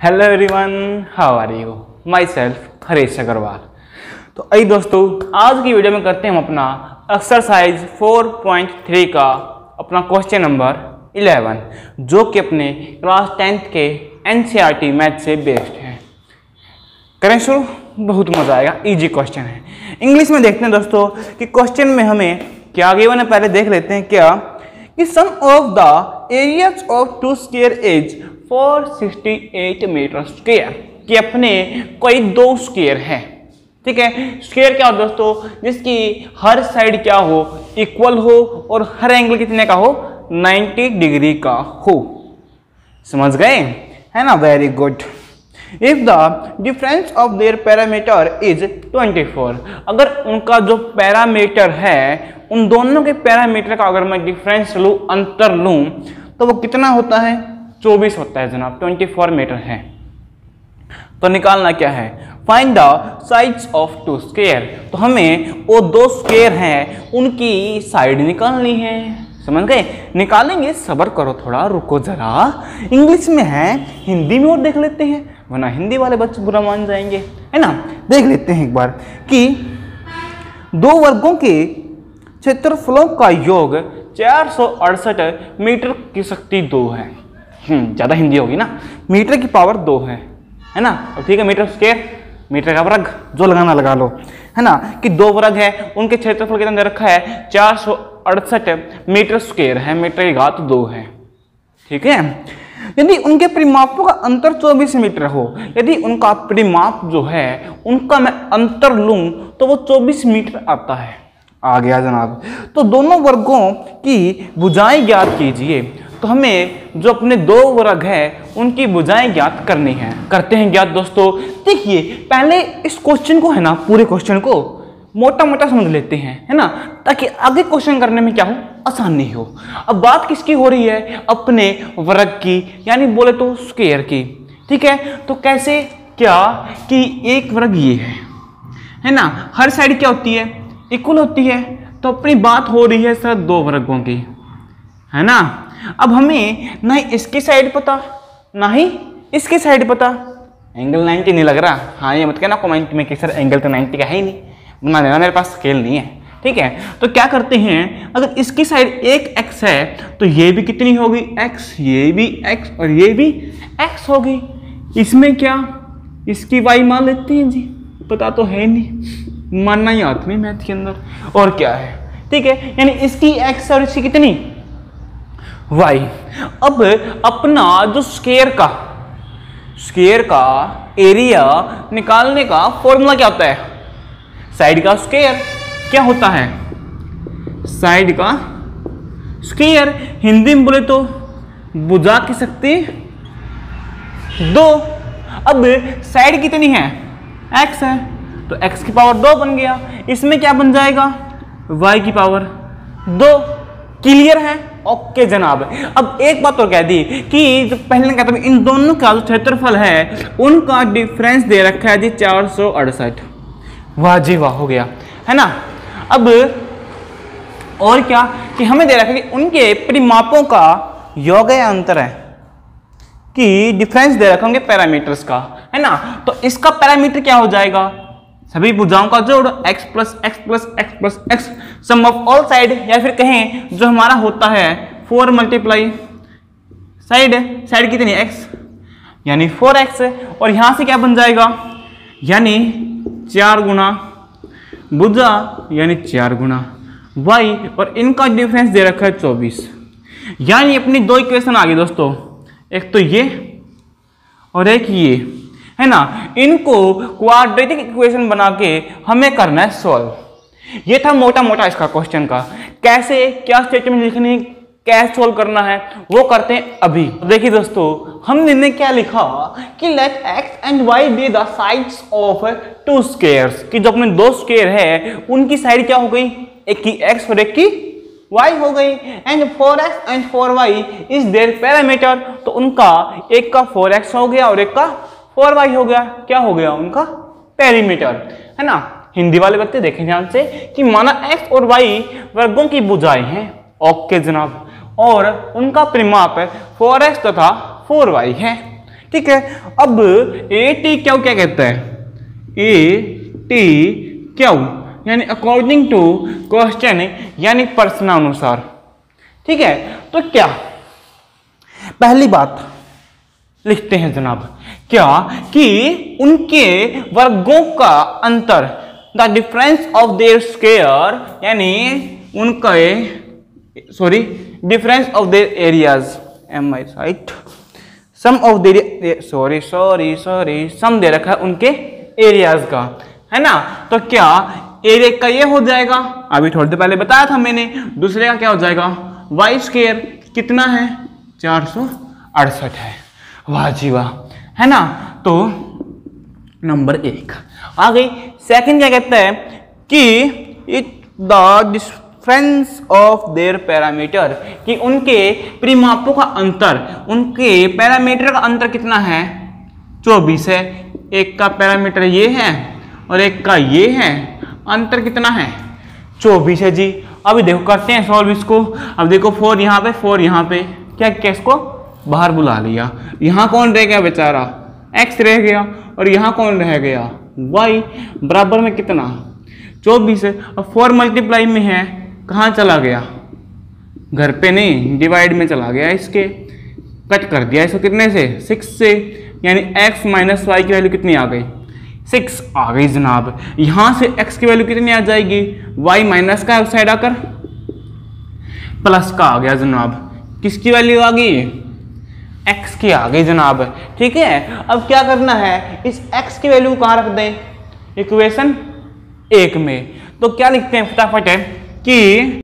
Hello everyone, how are you? Myself Harish Agrawal. तो आइए दोस्तों, आज की वीडियो में करते हैं हम अपना एक्सरसाइज 4.3 का अपना क्वेश्चन नंबर 11, जो कि अपने क्लास 10th के NCERT मैथ से बेस्ड है। करें शुरू, बहुत मजा आएगा, इजी क्वेश्चन है। इंग्लिश में देखते हैं दोस्तों कि क्वेश्चन में हमें क्या गिवन है, पहले देख लेते हैं क्या कि sum of the areas of two square is 468 metre square, कि अपने कोई दो स्क्वायर है। ठीक है, स्क्वायर क्या हो दोस्तों, जिसकी हर साइड क्या हो, इक्वल हो और हर एंगल कितने का हो, 90 डिग्री का हो। समझ गए, है ना? Very good. If the difference of their parameter is 24, अगर उनका जो पैरामीटर है, उन दोनों के पैरामीटर का अगर मैं डिफरेंस लूं, अंतर लूं, तो वो कितना होता है? 24 होता है जनाब। 24 मीटर है। तो निकालना क्या है? Find the sides of two square. तो हमें वो दो स्क्वायर हैं, उनकी साइड निकालनी है। समझ गए? निकालेंगे, सब्र करो थोड़ा, रुको जरा। इंग्लिश में है, हिंदी में और देख लेते हैं, वरना हिंदी वाले बच्चे बुरा मान जाएंगे, है ना? देख लेते हैं एक बार कि दो वर्गों के क्षेत्रफलों का योग 468 मीटर की शक्ति 2 है। ज़्यादा हिंदी होगी ना, मीटर की पावर 2 है ना? अब ठीक है, मीटर स्क्वायर, मीटर का वर्ग, जो लगाना लगा लो, है ना? कि दो वर्ग है, उनके क्षेत्रफल कितना दे रखा है? 468 मीटर स्क्वायर है, मीटर की घात 2 है। ठीक है, यदि उनके परिमापों का अंतर 24 मीटर हो, यदि उनका परिमाप जो है, उनका मैं अंतर लूं तो वो 24 मीटर आता है। आ गया जनाब। तो दोनों वर्गों की भुजाएं ज्ञात कीजिए। तो हमें जो अपने दो वर्ग है, उनकी भुजाएं ज्ञात करनी है। करते हैं ज्ञात दोस्तों। देखिए, पहले इस क्वेश्चन को है ना, पूरे क्वेश्चन को मोटा मोटा समझ लेते हैं, है ना, ताकि आगे क्वेश्चन करने में क्या हो, आसानी हो। अब बात किसकी हो रही है? अपने वर्ग की, यानी बोले तो स्क्वायर की। ठीक है, तो कैसे क्या कि एक वर्ग ये है ना, हर साइड क्या होती है? इक्वल होती है। तो अपनी बात हो रही है सर दो वर्गों की, है ना? अब हमें ना ही इसकी साइड पता, ना ही इसकी साइड पता। एंगल 90 नहीं लग रहा? हाँ, ये मत कहना कमेंट में कि सर एंगल तो 90 का है ही नहीं, बना लेना, मेरे पास स्केल नहीं है। ठीक है, तो क्या करते हैं, अगर इसकी साइड एक x है तो ये भी कितनी होगी? x, ये भी x और ये भी x होगी। इसमें क्या इसकी y मान लेते हैं जी, पता तो है नहीं, मानना ही हाथ में मैथ के अंदर, और क्या है। ठीक है, यानी इसकी x और इसकी कितनी y। अब अपना जो स्क्वायर का एरिया निकालने का फॉर्मूला क्या होता है? साइड का स्क्वायर। क्या होता है? साइड का स्क्वायर। हिंदी में बोले तो भुजा की शक्ति 2। अब साइड कितनी है? x है, तो x की पावर 2 बन गया। इसमें क्या बन जाएगा? y की पावर 2। क्लियर है? ओके जनाब। अब एक बात और कह दी कि जो पहले कहता इन दोनों का जो क्षेत्रफल है, उनका डिफरेंस दे रखा है जी 468। वाह जी वाह, हो गया, है ना? अब और क्या कि हमें दे रखा है कि उनके परिमापों का योग या अंतर है, कि डिफरेंस दे रखा होंगे पैरामीटर्स का, है ना? तो इसका पैरामीटर क्या हो जाएगा? सभी भुजाओं का जोड़ x plus x plus x plus x, sum of all side, या फिर कहें जो हमारा होता है 4 मल्टीप्लाई साइड कितनी x, यानी 4x, और यहां से क्या बन जाएगा? यानी 4 गुना भुजा, यानी 4 गुना y, और इनका डिफरेंस दे रखा है 24। यानी अपनी दो इक्वेशन आ गई दोस्तों, एक तो ये और एक ये, है ना? इनको क्वाड्रेटिक इक्वेशन बना के हमें करना है सॉल्व। ये था मोटा मोटा इसका क्वेश्चन का। कैसे, क्या स्टेटमेंट लिखनी, कैसे सॉल्व करना है, वो करते हैं अभी। देखिए दोस्तों, हमने क्या लिखा कि let x and y be the sides of two squares, कि जो अपने दो स्क्वायर है, उनकी साइड क्या हो गई? एक की x और एक की y हो गई। And 4x and 4y is their parameter, तो उनका एक का 4x हो गया और एक का 4y हो गया। क्या हो गया? उनका पैरामीटर, है ना? हिंदी वाले बच्चे देखें ध्यान से कि माना x और y वर्गों की भुजाएं हैं। ओके जनाब, और उनका परिमाप 4x तथा 4y है। ठीक है। अब ए टी क्यू क्या कहता है, ए टी क्यू यानी अकॉर्डिंग टू क्वेश्चन यानी प्रश्नानुसार, ठीक है। तो क्या पहली बात लिखते हैं जनाब, क्या कि उनके वर्गों का अंतर, the difference of their square यानी उनके difference of their areas, am I right, sum of their sum दे रखा है उनके एरियाज का, है ना। तो क्या एरिया का ये हो जाएगा, अभी थोड़ी देर पहले बताया था मैंने। दूसरे का क्या हो जाएगा, वाई स्क्वायर कितना है 468 है, वाह जी वाह, है ना। तो नंबर 1 आ गई। सेकंड क्या कहता है कि it the difference of their parameter, कि उनके परिमापों का अंतर, उनके पैरामीटर का अंतर कितना है 24 है। एक का पैरामीटर ये है और एक का ये है, अंतर कितना है 24 है जी। अभी देखो करते हैं सॉल्व इसको। अब देखो 4 यहाँ पे 4 यहाँ पे, क्या क्या इसको बाहर बुला लिया। यहाँ कौन रह गया बेचारा, x रह गया, और यहाँ कौन रह गया y, बराबर में कितना 24 है। अब 4 मल्टीप्लाई में है, कहाँ चला गया, घर पे नहीं डिवाइड में चला गया, इसके कट कर दिया इसको कितने से 6 से, यानी x माइनस वाई की वैल्यू कितनी आ गई 6 आ गई जनाब। यहाँ से x की वैल्यू कितनी आ जाएगी, y माइनस का उस साइड आकर प्लस का आ गया जनाब। किसकी वैल्यू आ गई, x की आ गई जनाब, ठीक है। अब क्या करना है, इस x की वैल्यू कहाँ रख दें, इक्वेशन 1 में। तो क्या लिखते हैं फटाफट है कि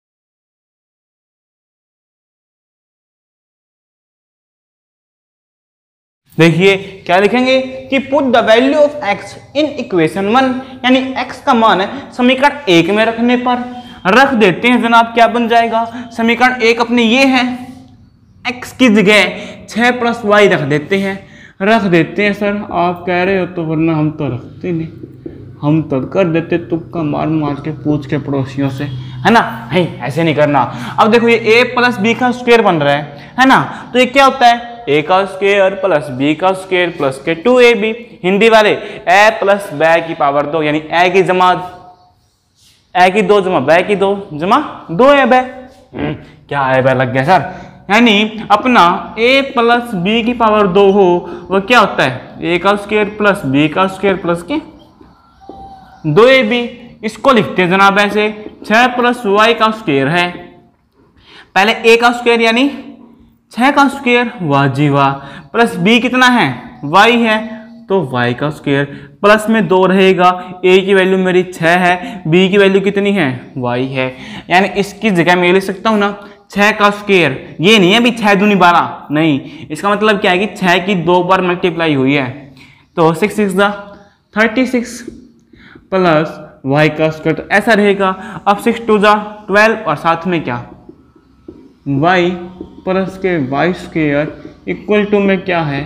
देखिए क्या लिखेंगे कि put the value of x in equation 1, यानी x का मान है समीकरण 1 में रखने पर रख देते हैं जनाब। क्या बन जाएगा, समीकरण 1 अपने ये है, x की जगह 6 प्लस y रख देते हैं। रख देते हैं सर, आप कह रहे हो तो, वरना हम तो रखते नहीं, हम तो कर देते तुक्का मार मार के पूछ के पड़ोसियों से, है ना। नहीं ऐसे नहीं करना। अब देखो ये a प्लस बी का स्क्वायर बन रहा है ना। तो ये क्या होता है, a का स्क्वायर प्लस b का स्क्वायर प्लस के 2ab, हिंदी वाले a प्लस बै की पावर 2, यानी a की जमा a की 2 जमा बै की 2 जमा 2 है बै। क्या है बै लग गया सर, यानी अपना a प्लस बी की पावर 2 हो, वो क्या होता है a का स्क्वायर प्लस b का स्क्वायर प्लस के 2ab। इसको लिखते हैं जनाब ऐसे, 6 प्लस y का स्क्वायर है, पहले a का स्क्वायर यानी 6 का स्क्वायर, वाह जी वाह, प्लस b कितना है y है, तो y का स्क्वायर प्लस में 2 रहेगा। a की वैल्यू मेरी 6 है, b की वैल्यू कितनी है y है, यानी इसकी जगह मैं लिख सकता हूँ ना 6 का स्क्वायर। ये नहीं है भी 6 दूनी 12, नहीं, इसका मतलब क्या है कि 6 की 2 बार मल्टीप्लाई हुई है, तो 6 6 36 प्लस y का स्क्वायर, तो ऐसा रहेगा। अब 6 2 12, और साथ में क्या y प्लस के y स्क्वायर इक्वल टू में क्या है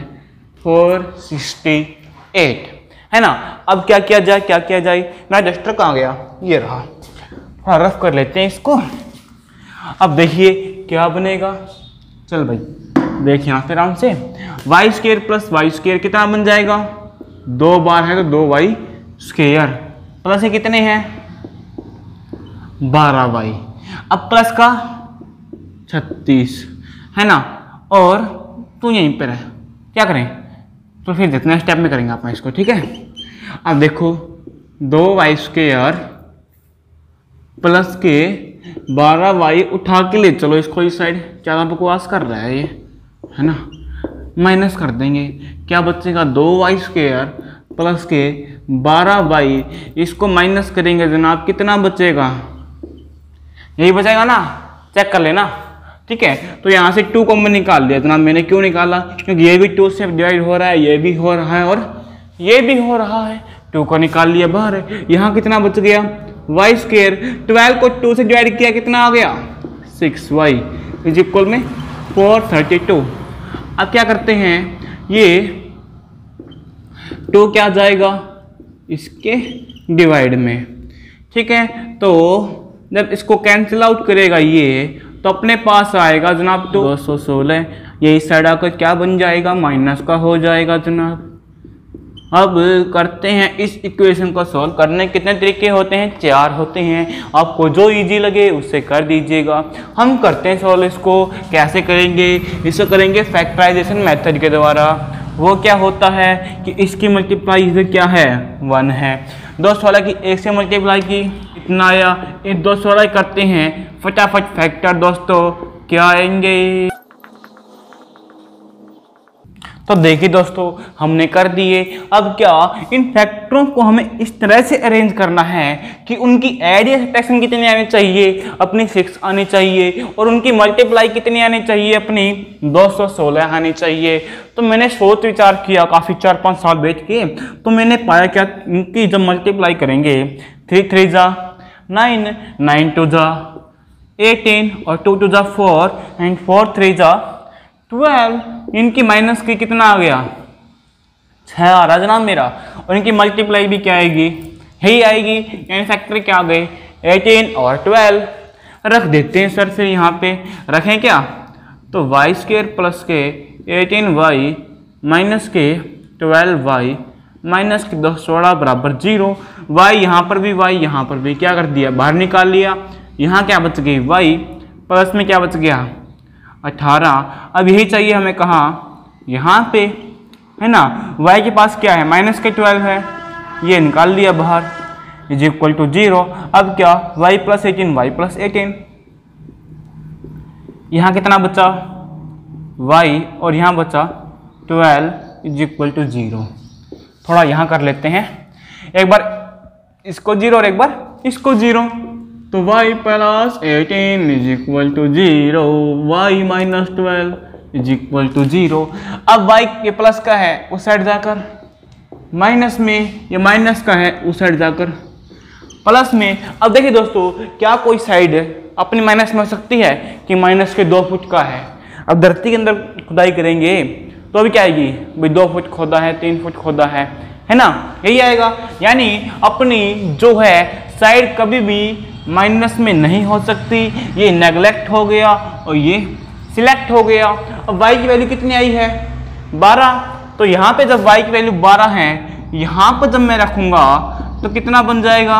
468, है ना। अब क्या किया जाए, क्या किया जाए, मेरा डस्टर कहाँ गया, ये रहा, थोड़ा रफ कर लेते हैं इसको। अब देखिए क्या बनेगा, चल भाई देखिए यहाँ पे आराम से, y square plus y square कितना बन जाएगा, 2 बार है तो 2y स्क्वायर, प्लस ये कितने हैं 12y, अब प्लस का 36, है ना। और तू यहीं पर है, क्या करें, तो फिर जितने स्टेप में करेंगे आप इसको, ठीक है। अब देखो 2y स्क्वायर प्लस के 12y उठा के ले चलो इसको इस साइड, ज़्यादा बकवास कर रहा है ये, है ना। माइनस कर देंगे, क्या बचेगा 2y स्क्वायर प्लस के 12y, इसको माइनस करेंगे जनाब, कितना बचेगा, यही बचेगा ना, चेक कर लेना, ठीक है। तो यहाँ से 2 कॉमन निकाल लिया जनाब मैंने, क्यों निकाला, क्योंकि ये भी 2 से डिवाइड हो रहा है, ये भी हो रहा है और ये भी हो रहा है, 2 को निकाल लिया बाहर है। यहाँ कितना बच गया वाई स्क्वायर, 12 को 2 से डिवाइड किया कितना आ गया 6y इज इक्वल में 432। अब क्या करते हैं, ये 2 क्या जाएगा इसके डिवाइड में, ठीक है। तो जब इसको कैंसिल आउट करेगा ये, तो अपने पास आएगा जनाब 216, ये इस साइड आकर क्या बन जाएगा, माइनस का हो जाएगा जनाब। अब करते हैं इस इक्वेशन को सॉल्व करने। कितने तरीके होते हैं, 4 होते हैं। आपको जो इजी लगे उससे कर दीजिएगा। हम करते हैं सॉल्व। इसको कैसे करेंगे, इसको करेंगे फैक्टराइजेशन मेथड के द्वारा। वो क्या होता है कि इसकी मल्टीप्लाई इधर क्या है, 1 है। 216 की 1 से मल्टीप्लाई की, इतना आया। इन 216 करते हैं फटाफट फैक्टर दोस्तों, क्या आएंगे। तो देखिए दोस्तों हमने कर दिए। अब क्या इन फैक्टरों को हमें इस तरह से अरेंज करना है कि उनकी ऐड या सब्ट्रैक्शन कितनी आनी चाहिए, अपनी 6 आनी चाहिए, और उनकी मल्टीप्लाई कितनी आनी चाहिए, अपनी 216 आनी चाहिए। तो मैंने सोच विचार किया काफ़ी 4-5 साल बैठ के, तो मैंने पाया क्या, इनकी जब मल्टीप्लाई करेंगे 3 3 जा 9, 9 2 जा 18 और 2 2 जा 4 एंड 4 3 जा 12। इनकी माइनस की कितना आ गया, 6 आ रहा जनाब मेरा। और इनकी मल्टीप्लाई भी क्या आएगी, यही आएगी। यानी फैक्टर क्या आ गए, 18 और 12। रख देते हैं सर, फिर यहाँ पे रखें क्या, तो y² प्लस के 18y माइनस के 12y माइनस के 216 बराबर 0। y यहाँ पर भी, y यहाँ पर भी, क्या कर दिया, बाहर निकाल लिया। यहाँ क्या बच गई, y प्लस में क्या बच गया, 18। अब यही चाहिए हमें कहाँ, यहाँ पे है ना। y के पास क्या है, माइनस के 12 है, ये निकाल दिया बाहर, इज इक्वल टू 0। अब क्या, y प्लस 18, y प्लस 18। यहाँ कितना बचा, y और यहाँ बचा 12 इज इक्वल टू 0। थोड़ा यहाँ कर लेते हैं, एक बार इसको 0 और एक बार इसको 0। तो y plus 18 is equal to 0, y minus 12 is equal to 0। अब y के प्लस का है उस साइड जाकर माइनस में, ये माइनस का है उस साइड जाकर प्लस में। अब देखिए दोस्तों, क्या कोई साइड अपनी माइनस में हो सकती है कि माइनस के 2 फुट का है। अब धरती के अंदर खुदाई करेंगे तो अभी क्या आएगी भाई, 2 फुट खोदा है, 3 फुट खोदा है ना, यही आएगा। यानी अपनी जो है साइड कभी भी माइनस में नहीं हो सकती। ये नेगलेक्ट हो गया और ये सिलेक्ट हो गया। अब y की वैल्यू कितनी आई है, 12। तो यहाँ पे जब y की वैल्यू 12 है, यहाँ पर जब मैं रखूंगा तो कितना बन जाएगा,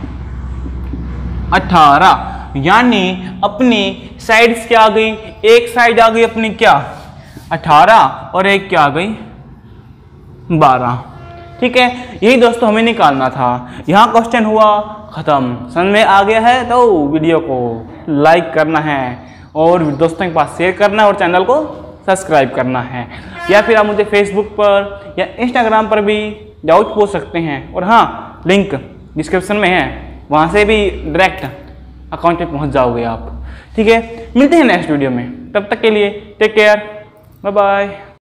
18। यानी अपनी साइड्स क्या आ गई, एक साइड आ गई अपनी क्या 18 और एक क्या आ गई 12। ठीक है, यही दोस्तों हमें निकालना था। यहाँ क्वेश्चन हुआ खत्म। समझ में आ गया है तो वीडियो को लाइक करना है और दोस्तों के पास शेयर करना है और चैनल को सब्सक्राइब करना है। या फिर आप मुझे फेसबुक पर या इंस्टाग्राम पर भी डाउट पूछ सकते हैं। और हाँ, लिंक डिस्क्रिप्शन में है, वहाँ से भी डायरेक्ट अकाउंट पे पहुँच जाओगे आप। ठीक है, मिलते हैं नेक्स्ट वीडियो में, तब तक के लिए टेक केयर, बाय बाय।